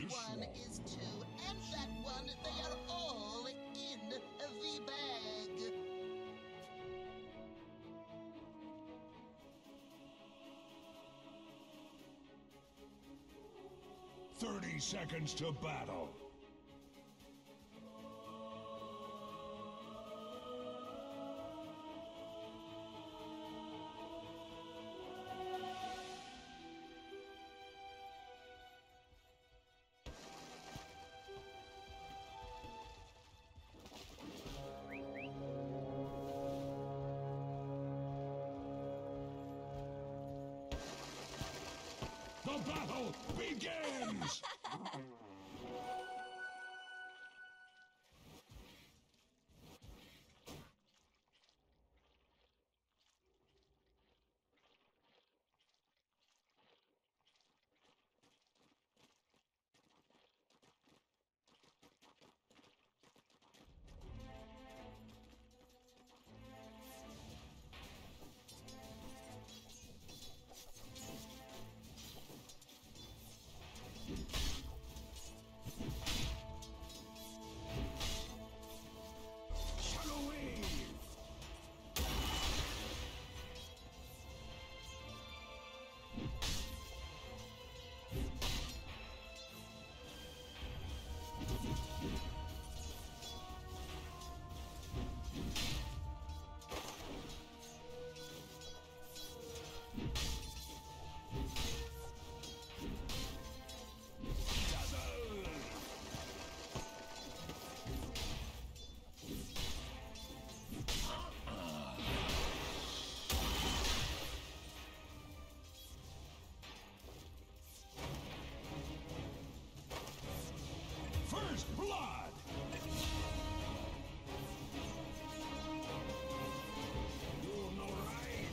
one is two, and that one, they are all in the bag. Seconds to battle. The battle begins! First blood! You know right?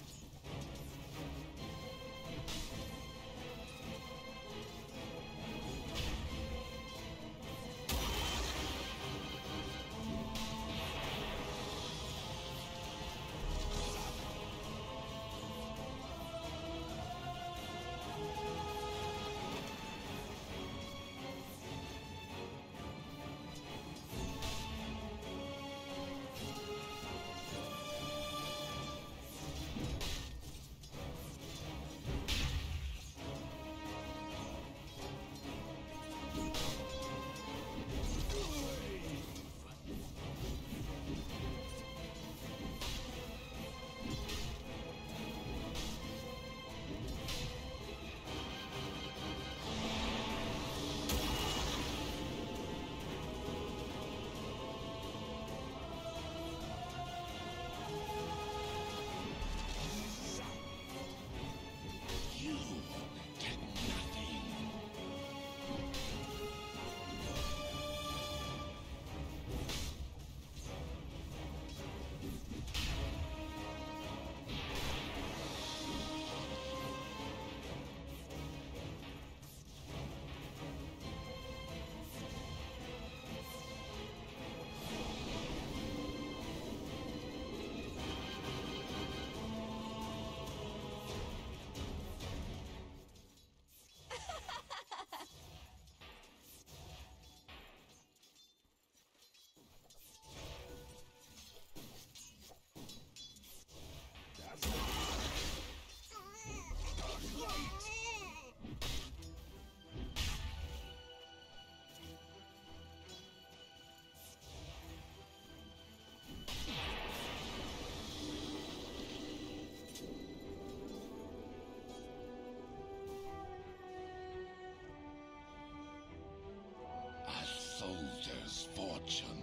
Soldier's fortune.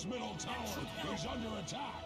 Radiant's middle tower is under attack.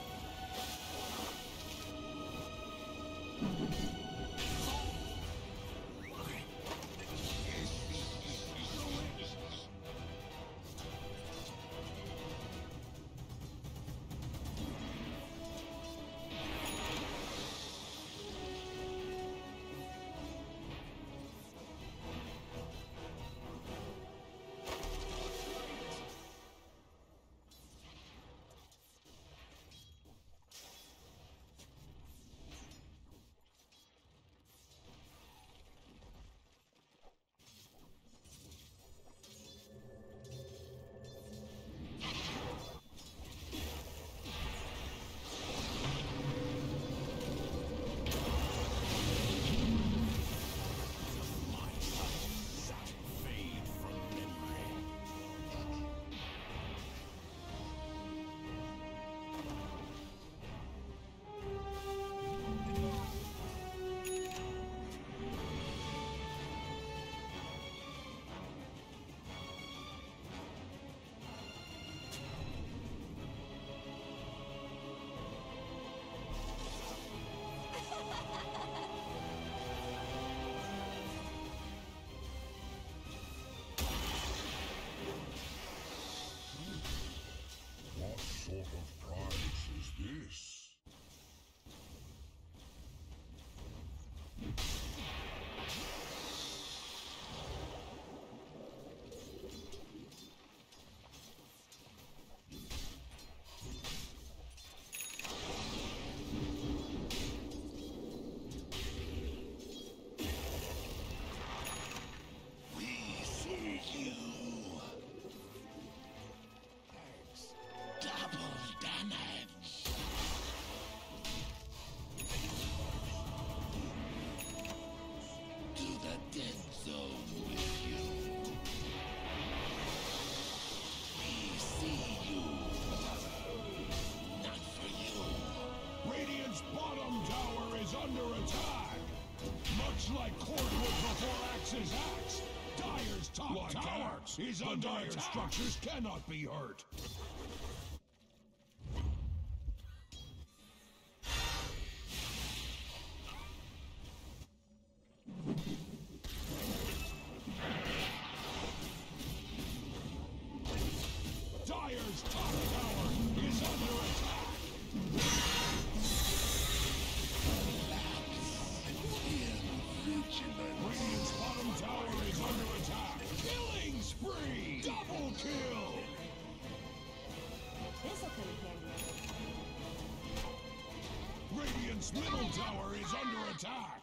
What sort of prize is this? We see you. Double damage. To the dead zone with you. We see you. Not for you. Radiant's bottom tower is under attack. Much like cordwood before Axe's axe, Dire's top tower is under attack. Structures cannot be hurt. Dire's top tower is under attack. Radiant's bottom tower is under attack. Killing spree! Double kill! This'll come in handy. Radiant's middle tower is under attack.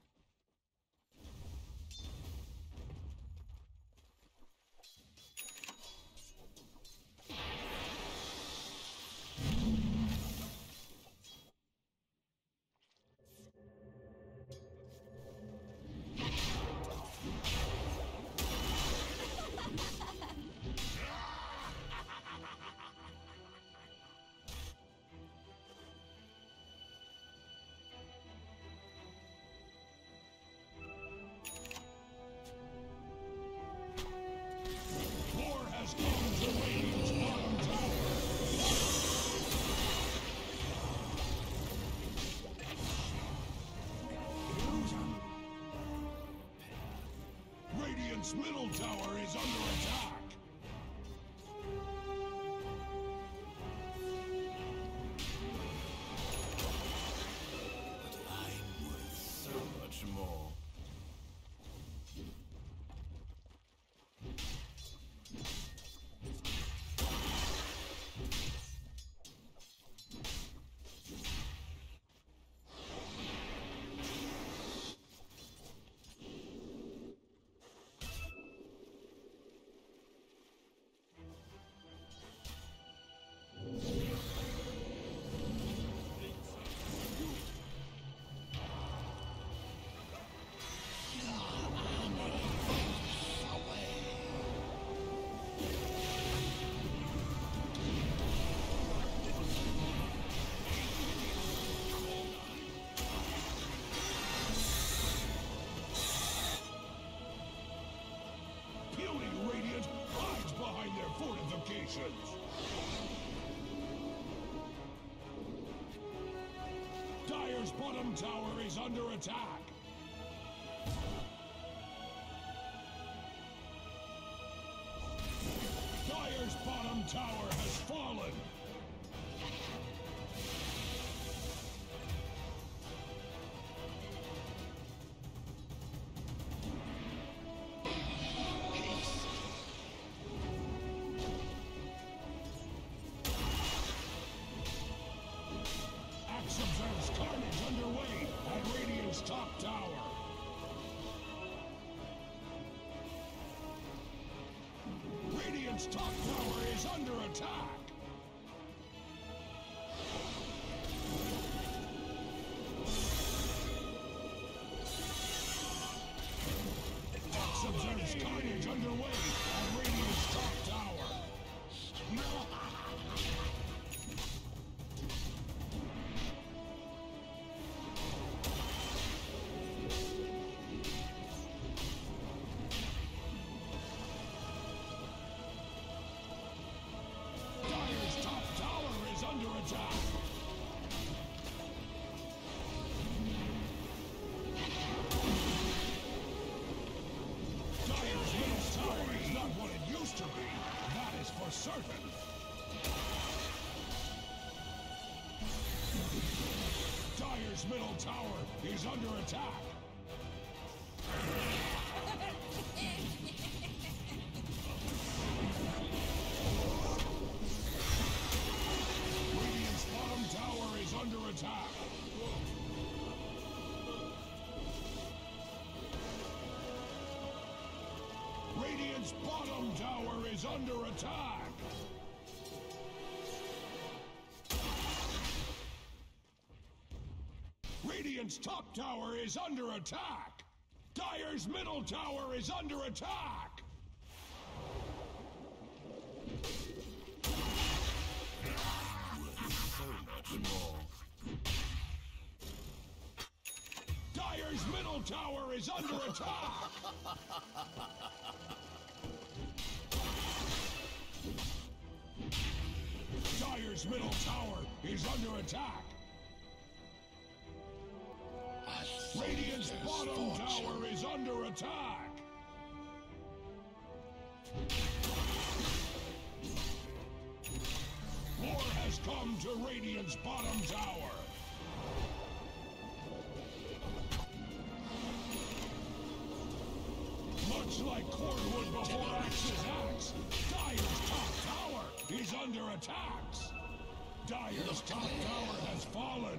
War has come to Radiant's bottom tower. Radiant's middle tower is under attack. I'm worth so much more. bottom tower is under attack. Dire's bottom tower has fallen. Axe observes carnage underway at Radiant's top tower. Radiant's top tower is under attack. Axe observes carnage underway at Radiant's top tower. Dire's top tower is under attack. Dire's middle tower is not what it used to be. That is for certain. Dire's middle tower is under attack. Radiant's bottom tower is under attack. Radiant's bottom tower is under attack. Radiant's top tower is under attack. Dire's middle tower is under attack. So much more. Dire's middle tower is under attack. Dire's middle tower is under attack. Radiant's bottom tower is under attack. War has come to Radiant's bottom tower. Much like cordwood before Axe's axe, Dire's top tower is under attacks. Dire's top tower has fallen.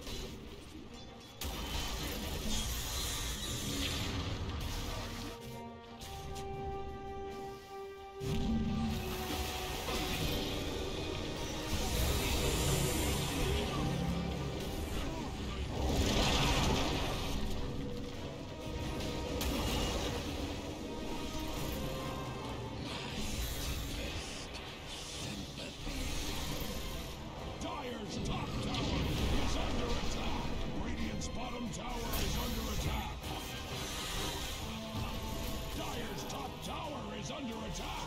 Dire's top tower is under attack. Radiant's bottom tower is under attack. Dire's top tower is under attack.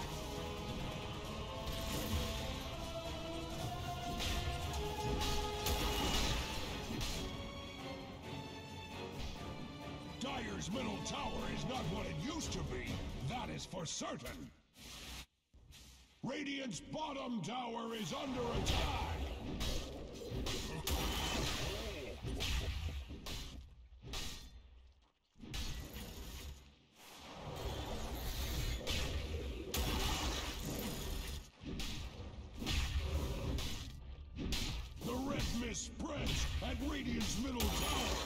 Dire's middle tower is not what it used to be. That is for certain. Radiant's bottom tower is under attack. The red mist spreads at Radiant's middle tower.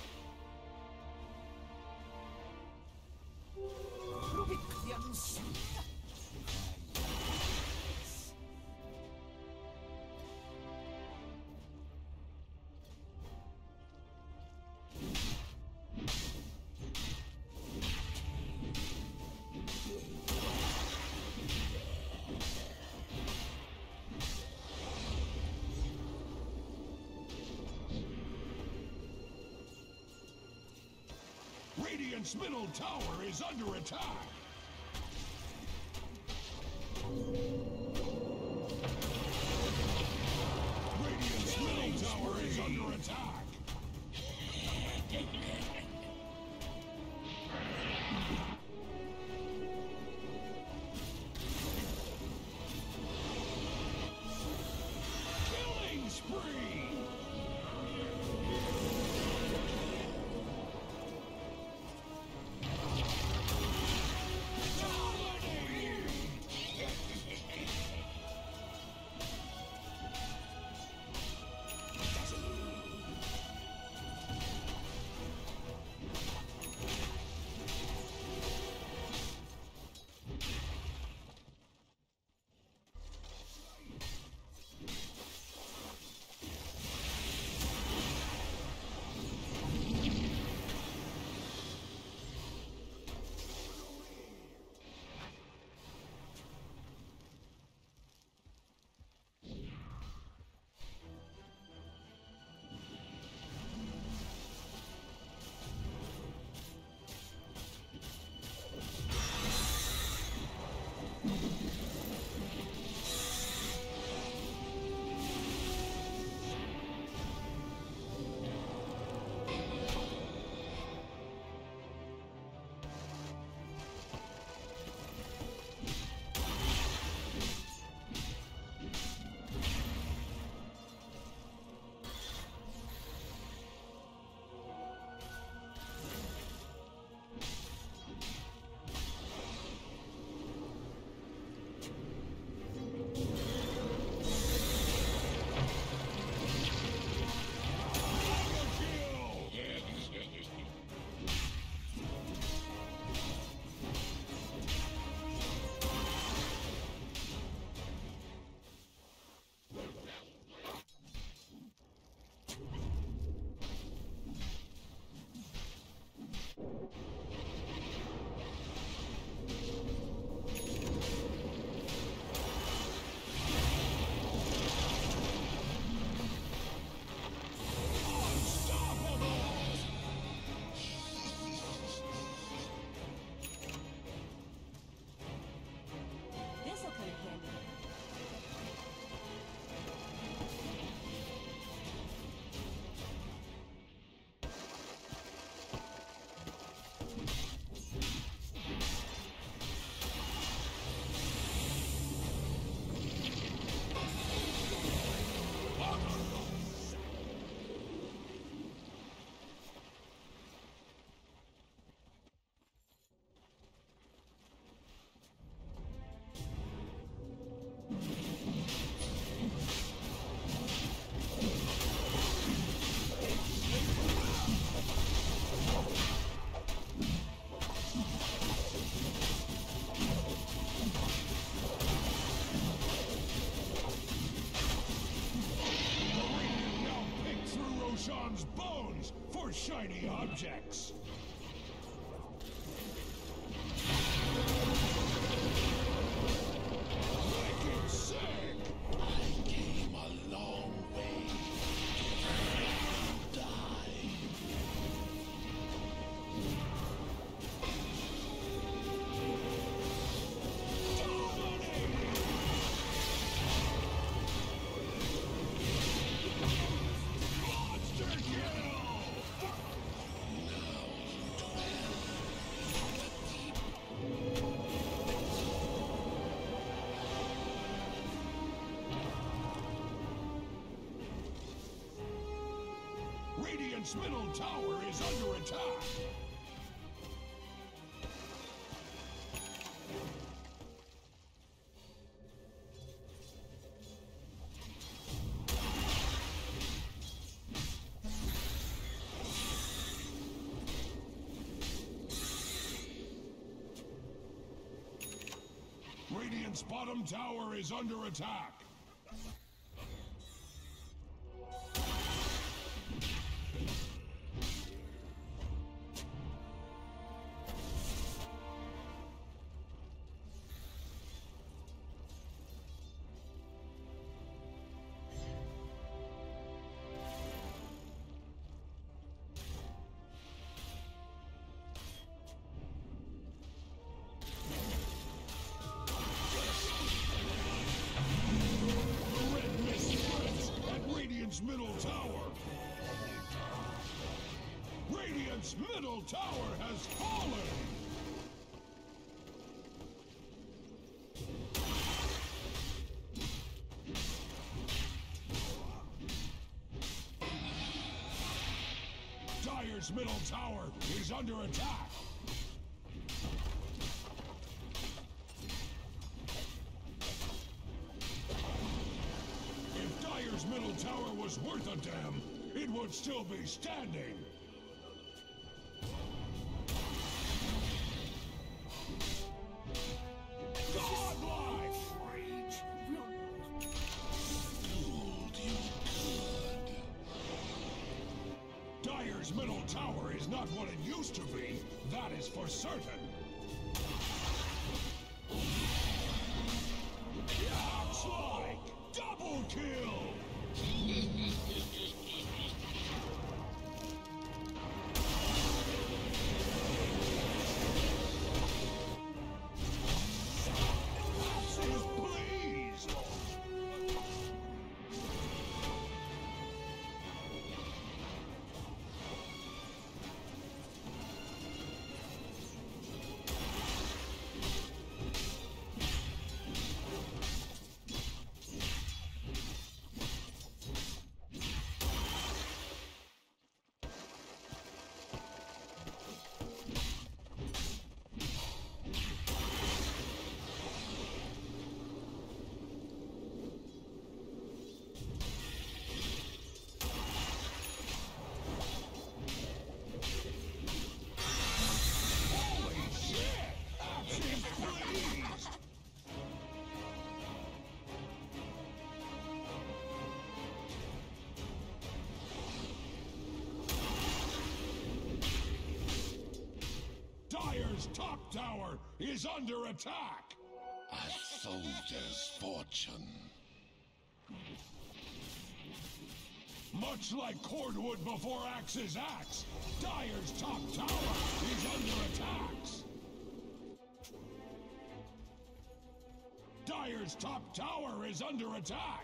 Radiant's middle tower is under attack. Radiant's middle tower is under attack. shiny objects. Wicked sick! I came a long way. Die. Monster kill! Radiant's middle tower is under attack. Radiant's bottom tower is under attack. Middle tower. Radiant's middle tower has fallen. Dire's middle tower is under attack. Middle tower was worth a damn, it would still be standing. Godlike! Fooled you good. Dire's middle tower is not what it used to be, that is for certain. Axe-like! Double kill! Dire's top tower is under attack! A soldier's fortune. Much like cordwood before Axe's axe, Dire's top tower is under attacks! Dire's top tower is under attack!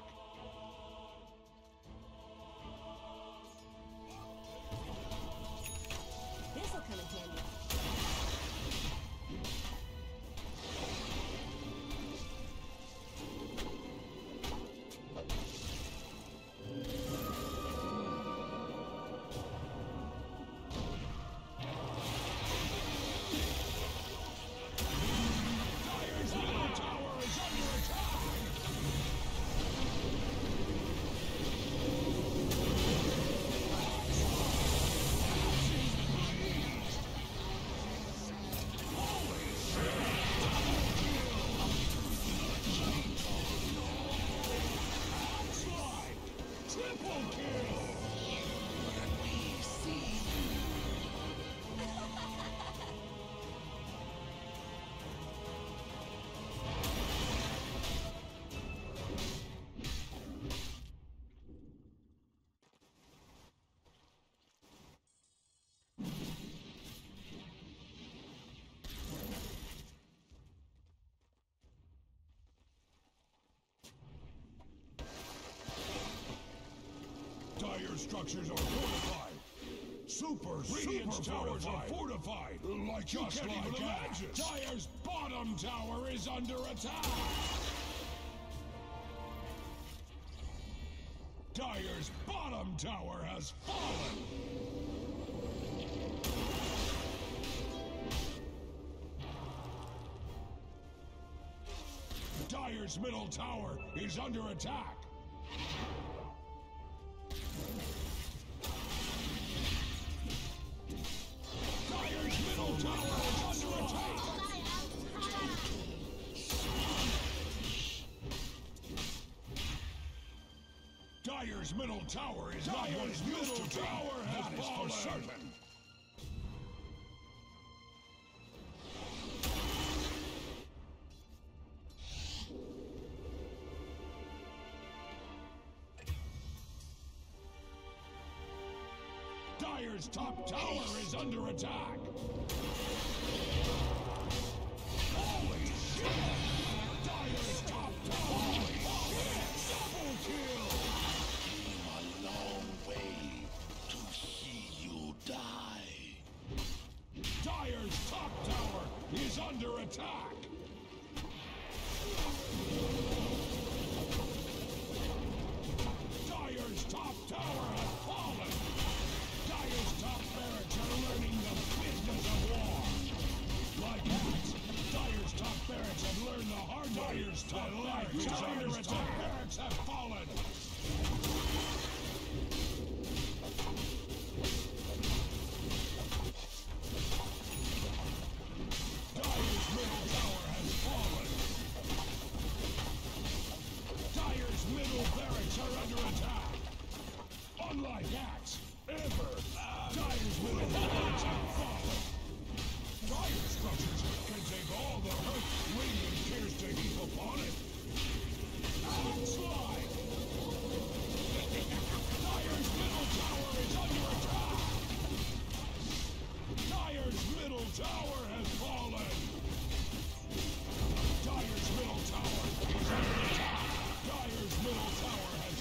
This'll come in handy. Dire's middle tower is under attack! structures are fortified. Radiant's towers are fortified. Just like that. Dire's bottom tower is under attack. Dire's bottom tower has fallen. Dire's middle tower is under attack. Dire's middle tower is under attack. Dire's middle tower is not what it used to be. Tower has fallen. For certain. Dire's top tower is under attack. Holy shit! Dire's top tower! Holy shit! Double kill! A long way to see you die. Dire's top tower is under attack. Dire's top tower has fallen. Dire's top barracks are learning the business of war. Like hats, Dire's top barracks have learned the hard way. Dire's top barracks is under attack. Barracks have fallen. Dire's middle tower has fallen. Dire's middle barracks are under attack. Unlike Axe, ever, Dire's middle barracks have fallen. Dire structures can take all the hurt Radiant cares to heap upon it. Slide! Dire's middle tower is under attack. Dire's middle tower has fallen. Dire's middle tower is under attack. Dire's middle tower has